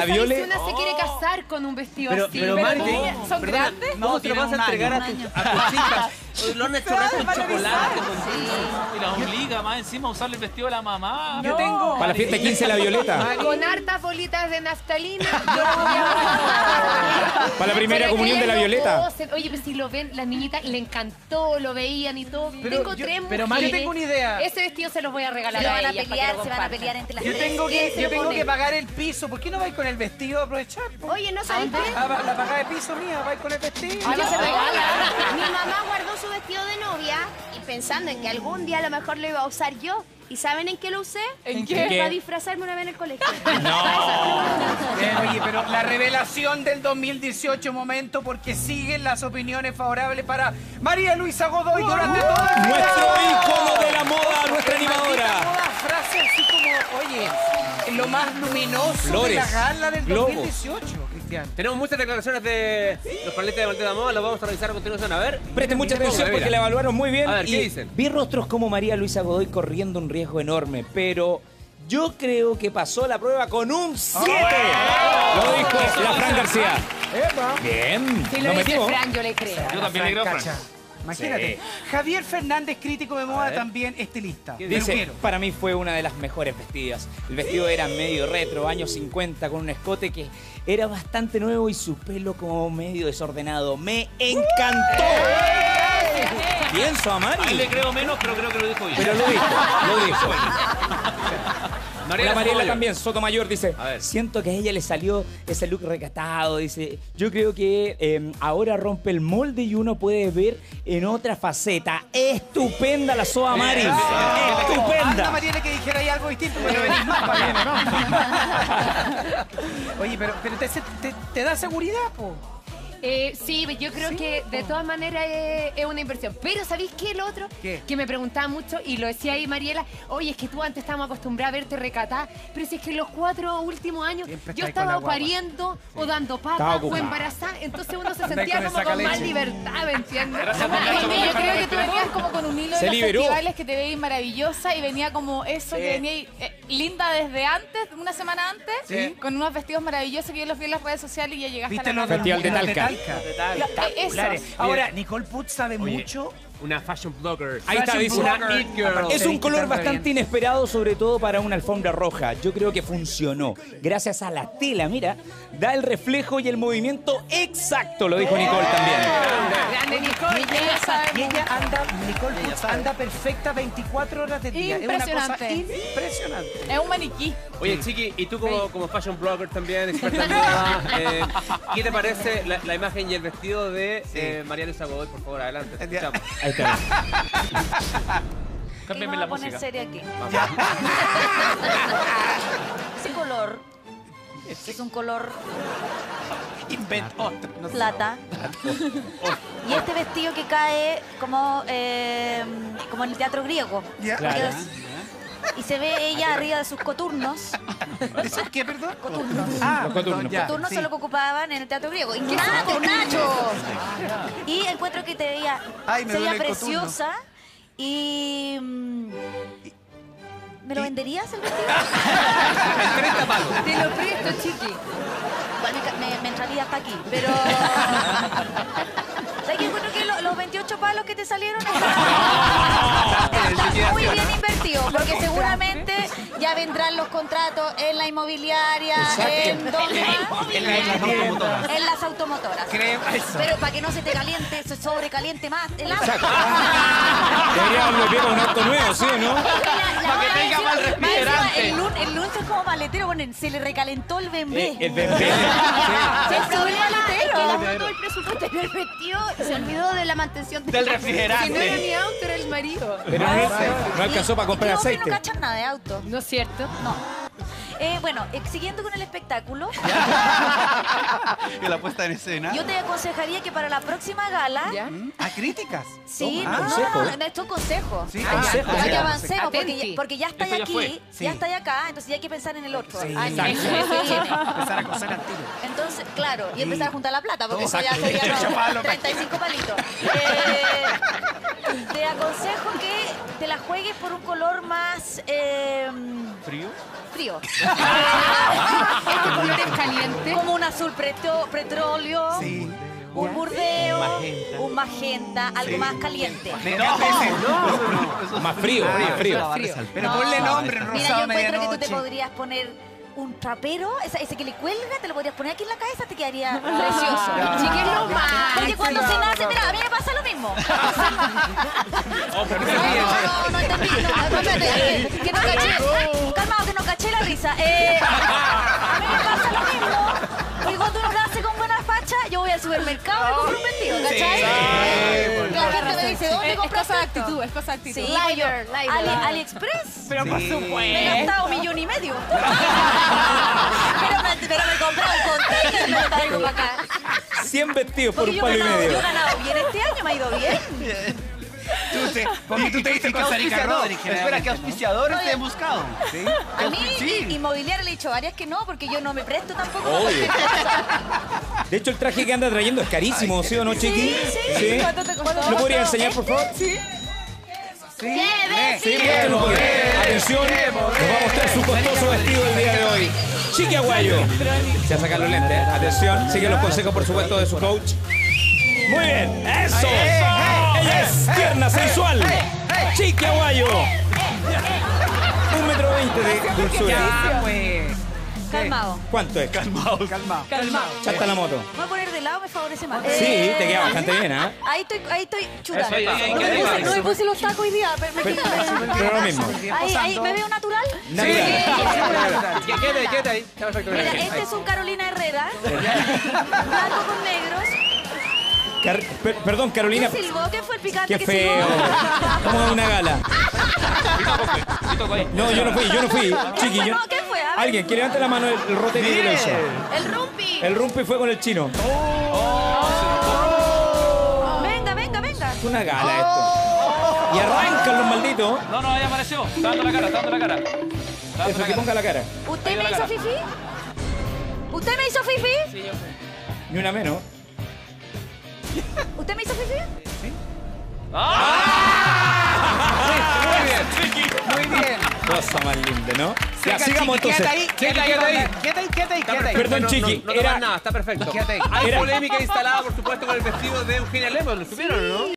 Viole. Si una se quiere casar con un vestido así. Pero Mari, ¿Son grandes? No, te lo vas a entregar a tus hijas. Lo han hecho con chocolate. Y la obliga más encima a usarle el vestido de la mamá. Yo tengo... Para la fiesta de 15 de la Violeta. Con hartas bolitas de naftalina. Para la primera comunión de la Violeta. Oye, pues si lo ven, las niñitas le encantó, lo veían y todo. Tengo tres pero mujeres. yo tengo una idea. Ese vestido se los voy a regalar Se a van a ellas para que pelear, lo se van a compartan. pelear entre las Yo tres. tengo ¿Quién se lo que pone? pagar el piso. ¿Por qué no vais con el vestido a aprovechar? Oye, ¿no sabes qué? La paga de piso mía, vais con el vestido. Ya se regala. Mi mamá guardó su vestido de novia y pensando en que algún día a lo mejor lo iba a usar yo. ¿Y saben en qué lo usé? ¿En qué? Para disfrazarme una vez en el colegio. Oye, pero la revelación del 2018 momento porque siguen las opiniones favorables para María Luisa Godoy durante todo el día. Nuestro ícono de la moda, nuestra Maldita animadora. moda, frase así como, oye, lo más luminoso Flores, de la gala del globos. 2018, Cristian. Tenemos muchas declaraciones de los panelistas de Maldita Moda, los vamos a revisar a continuación. A ver. Presten mucha atención Mira. porque la evaluaron muy bien. A ver, ¿qué y dicen? Vi rostros como María Luisa Godoy corriendo un riesgo enorme, pero yo creo que pasó la prueba con un 7. Lo dijo la Fran García. Bien, Si nos lo dice metimos. Fran, yo le creo. Yo también le creo a Fran. Cacha. Imagínate. Javier Fernández, crítico de moda, también estilista. Dice, Peluquero. para mí fue una de las mejores vestidas. El vestido era medio retro, años 50, con un escote que era bastante nuevo y su pelo como medio desordenado. ¡Me encantó! Pienso a A él Mari. le creo menos, pero creo que lo dijo bien. Pero lo dijo, lo dijo. La Mariela Sotomayor. también, Sotomayor, dice, A ver. siento que a ella le salió ese look recatado, dice, yo creo que ahora rompe el molde y uno puede ver en otra faceta. Estupenda la Soa Mari, Anda, estupenda. Mariela, que dijera ahí algo distinto, pero venís más Oye, pero te da seguridad, po. Sí, yo creo que de todas maneras es una inversión. Pero ¿sabéis qué es lo otro? ¿Qué? Que me preguntaba mucho y lo decía ahí Mariela. Oye, es que tú antes estábamos acostumbrados a verte recatada, pero si es que en los 4 últimos años Siempre yo estáis con estaba la guagua. pariendo o dando Estaba papas o ocupada. embarazada, entonces uno se Andáis sentía con como esa con más caleche. libertad, ¿me entiendes? Gracias, Ay, Paco. yo creo que Tú venías como con un hilo Se de los liberó. festivales que te veías maravillosa y venía como eso, Sí. que venía linda desde antes, una semana antes, Sí. con unos vestidos maravillosos que yo los vi en las redes sociales y ya llegaste ¿Viste a la los gala. Festival de Talca. Espectaculares. Eso. Ahora, Nicole Putz sabe mucho. Una fashion blogger. Ahí está, dice. Blogger. It girl. Es un color bastante inesperado, sobre todo para una alfombra roja. Yo creo que funcionó. Gracias a la tela, mira, da el reflejo y el movimiento exacto, lo dijo Nicole también. Grande Nicole. Y ella anda, Nicole Putz anda perfecta 24 horas del día. Es una cosa Impresionante. impresionante. Es un maniquí. Oye, Chiqui, y tú como fashion blogger también, experta en moda, ¿qué te parece la imagen y el vestido de María Luisa Godoy? Por favor, adelante. te escuchamos. Ahí está. Cámbiame Vamos la a poner música. seria aquí. Ese color es un color Inventó otro. No sé. plata. Y este vestido que cae como en el teatro griego. Ya. Claro. Y se ve ella arriba de sus coturnos. ¿Eso es qué, perdón? Coturnos. Ah, Los coturnos. ya, Coturnos sí. son lo que ocupaban en el teatro griego. ¿Y qué Nacho? Y encuentro que te veía, Ay, me se veía duele el coturno. preciosa y... ¿Me lo venderías el vestido? En 30 palos. Te lo presto, chiqui. Igual me entraría hasta aquí, pero... ¿Sabes qué? Encuentro que los 28 palos que te salieron están muy bien invertidos, porque seguramente ya vendrán los contratos en la inmobiliaria, en donde más, en las automotoras. Eso. Pero para que no se te caliente, se sobrecaliente más el agua. Deberíamos volver con un auto nuevo, ¿sí o no? Para que tenga mal refrigerante. El lunes es como maletero, ponen, se le recalentó el bembé. El bebé. El problema es que le mandó el presupuesto en el vestido y se olvidó de la mantención Del Si no era refrigerante. mi auto, era el marido. Pero no alcanzó para comprar Los hombres aceite. no cachan nada de auto. ¿No es cierto? No. Bueno, siguiendo con el espectáculo, Que la puesta en escena. yo te aconsejaría que para la próxima gala... ¿Ya? ¿A críticas? Sí, Ah, no, esto es consejo. Sí, consejo, Para que ya. avancemos, Atenti. porque ya está Esto ya aquí, fue. ya está acá, entonces ya hay que pensar en el otro. Sí, Ay, exacto. el que viene. Empezar a coser al tiro. Entonces, claro, y empezar a juntar la plata, porque eso ya Exacto. sería Mucho palo, 35 palitos. Te aconsejo que te la juegues por un color más Frío. frío. ¿Estos colores calientes? Como un azul petróleo. Sí. Un burdeo, un magenta, algo más caliente. Más frío, más frío. Pero ponle nombre, Mira, rosado yo encuentro que tú te medianoche. podrías poner un trapero, ese que le cuelga, te lo podrías poner aquí en la cabeza, te quedaría precioso. Chiqui, es lo más. Porque cuando se nace, mira, a mí me pasa lo mismo. No entendí. No, espérate, que no caché. Calmado, que no caché la risa. A mí me pasa lo mismo. Porque cuando uno nace con buena facha, yo voy al supermercado y compro un vestido, ¿cachai? La gente me dice, ¿dónde Es compras cosa de esto? actitud, es cosa de actitud. Sí, AliExpress. Pero por supuesto. Me he gastado 1,5 millones. Pero me compré el container y me lo traigo para acá. 100 vestidos por Porque un palo y yo medio. he ganado bien este año, me ha ido bien. Porque tú te diste con Sarika Rodríguez. Espera, ¿qué auspiciadores te he buscado? A mí, inmobiliaria le he dicho varias que no, porque yo no me presto tampoco. Obvio. De hecho, el traje que anda trayendo es carísimo, ¿sí o no, Chiqui? Sí. ¿Cuánto te costó? ¿Lo podría enseñar, por favor? Sí. Sí, muéstralo un poquito. Atención, nos va a mostrar su costoso vestido del día de hoy. Chiqui Aguayo. Se va a sacar los lentes, ¿eh? Atención, sigue los consejos, por supuesto, de su coach. Muy bien, eso. Ella es tierna, sensual. Chiqui Aguayo. 1,20 m de dulzura. Ya, pues. Calmado. ¿Cuánto es? Calmado. Chata la moto. Me voy a poner de lado, me favorece más. Sí, te queda bastante bien, ¿ah? Ahí estoy chuta. Eso, ahí, No me puse los tacos hoy día, pero me Pero quité. lo mismo. Ahí, ¿me veo natural? Natural. Quédate ahí. Está perfecto. Mira, este es un Carolina Herrera. Blanco con negros. Perdón, Carolina. ¿Qué silbó? ¿Qué fue el picante Qué que feo. silbó? Como en una gala. No, yo no fui. Chiqui, yo. ¿Qué fue? A ver. Alguien, que levante la mano el rote que lo hizo. El rumpi. El rumpi fue con el chino. Venga. Es una gala esto. Y arrancan los malditos. No, ahí apareció. Está dando la cara, está dando la cara. Eso, que ponga la cara. ¿Usted me hizo fifi? ¿Usted me hizo fifi? Sí, yo sé. Ni una menos. ¿Usted me hizo fifi? Muy bien. Cosa más linda, ¿no? Ya, Seca, sigamos Chiqui, entonces. Quédate ahí. Quédate ahí. Perdón, Chiqui. No tomas nada, está perfecto. Quédate ahí. Hay Era- polémica instalada, por supuesto, con el vestido de Eugenia Lemos. ¿Lo supieron o no?